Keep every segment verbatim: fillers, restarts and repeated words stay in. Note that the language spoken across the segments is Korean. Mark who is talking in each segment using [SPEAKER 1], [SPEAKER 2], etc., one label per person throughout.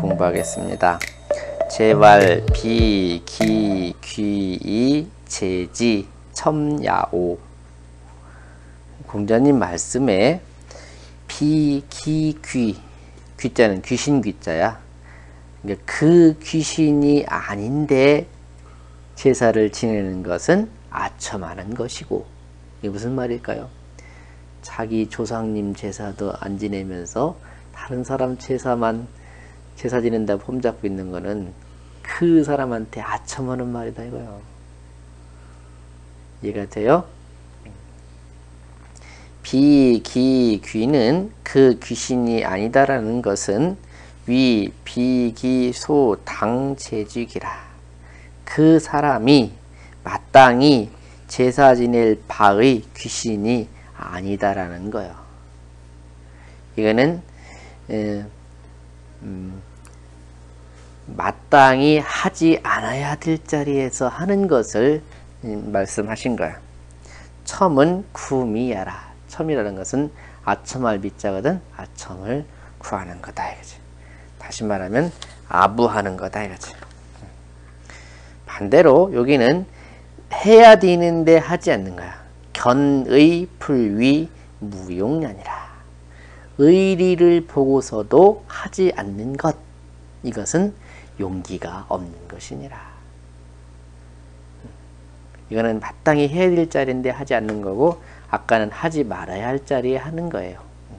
[SPEAKER 1] 공부하겠습니다. 재왈 비, 기, 귀, 이, 제지, 첨, 야오. 공자님 말씀에 비, 기, 귀, 귀자는 귀신 귀자야. 그러니까 그 귀신이 아닌데 제사를 지내는 것은 아첨하는 것이고, 이게 무슨 말일까요? 자기 조상님 제사도 안 지내면서 다른 사람 제사만 제사 지낸다고 폼잡고 있는 거는 그 사람한테 아첨하는 말이다 이거요. 이해가 돼요? 비, 기, 귀는 그 귀신이 아니다라는 것은 위, 비, 기, 소, 당, 제직이라. 그 사람이 마땅히 제사 지낼 바의 귀신이 아니다라는 거예요. 이거는 에, 음, 마땅히 하지 않아야 될 자리에서 하는 것을 음, 말씀하신 거야. 첨은 구미야라. 첨이라는 것은 아첨할 미자거든. 아첨을 구하는 거다 이거지. 다시 말하면 아부하는 거다 이거지. 반대로 여기는 해야 되는데 하지 않는 거야. 견의 불위 무용냐니라. 의리를 보고서도 하지 않는 것, 이것은 용기가 없는 것이니라. 이거는 마땅히 해야 될 자리인데 하지 않는 거고, 아까는 하지 말아야 할 자리에 하는 거예요.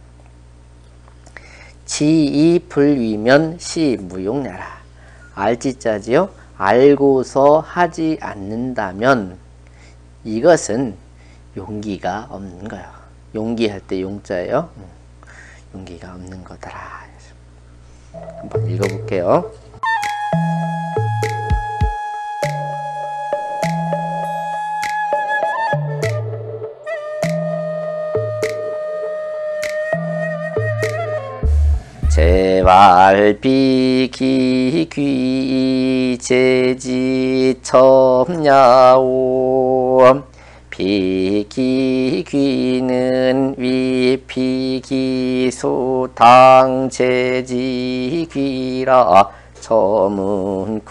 [SPEAKER 1] 지이 불위면 시 무용냐라. 알지자지요? 알고서 하지 않는다면 이것은 용기가 없는 거예요. 용기할 때 용자예요. 용기가 없는 거더라. 한번 읽어볼게요. 재왈 비, 기, 귀, 제지, 첨, 야오. 비, 기, 귀는 위, 비, 기, 소, 당, 제지, 귀라. 첨은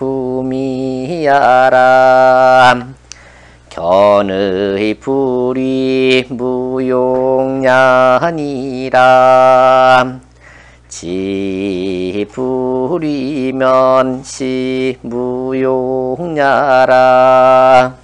[SPEAKER 1] 구미야라. 견의 불이 무용냐니라. 지 불이면 시 무용냐라.